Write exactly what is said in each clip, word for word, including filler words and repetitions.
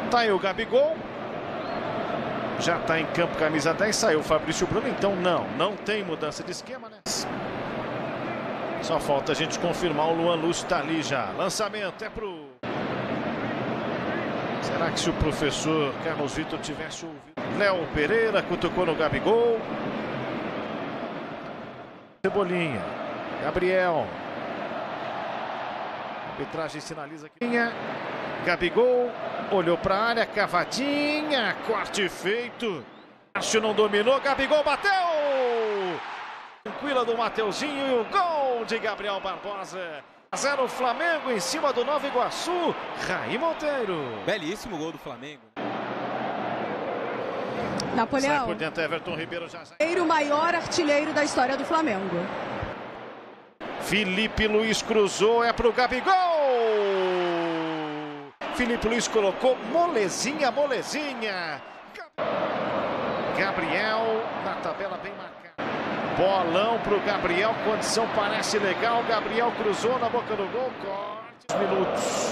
Tá aí o Gabigol. Já está em campo, camisa dez, saiu o Fabrício Bruno, então não, não tem mudança de esquema, né? Só falta a gente confirmar, o Luan Lúcio está ali já. Lançamento é pro... Será que se o professor Carlos Vitor tivesse ouvido? Léo Pereira cutucou no Gabigol. Cebolinha, Gabriel. A arbitragem sinaliza que... Gabigol, olhou para a área, cavadinha, corte feito. Acho não dominou, Gabigol bateu! Tranquila do Mateuzinho e o gol de Gabriel Barbosa. a zero Flamengo em cima do Nova Iguaçu, Raí Monteiro. Belíssimo gol do Flamengo. Napoleão, sai por dentro, Everton Ribeiro já... o maior artilheiro da história do Flamengo. Felipe Luiz cruzou, é pro Gabigol! Felipe Luiz colocou molezinha, molezinha. Gabriel na tabela bem marcada. Bolão pro Gabriel, condição parece legal. Gabriel cruzou na boca do gol, corte. Minutos.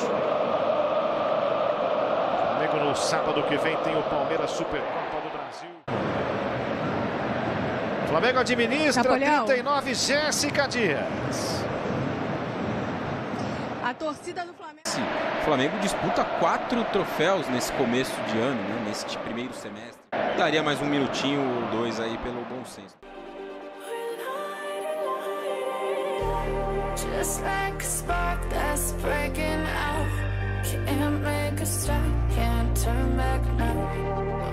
Flamengo no sábado que vem tem o Palmeiras Supercopa do Brasil. Flamengo administra. Napoleão. trinta e nove, Jéssica Dias. A torcida do Flamengo. O Flamengo disputa quatro troféus nesse começo de ano, né? Neste primeiro semestre. Daria mais um minutinho ou dois aí pelo bom senso. Just like a spark that's breaking out. Can't make a stop, can't turn back now.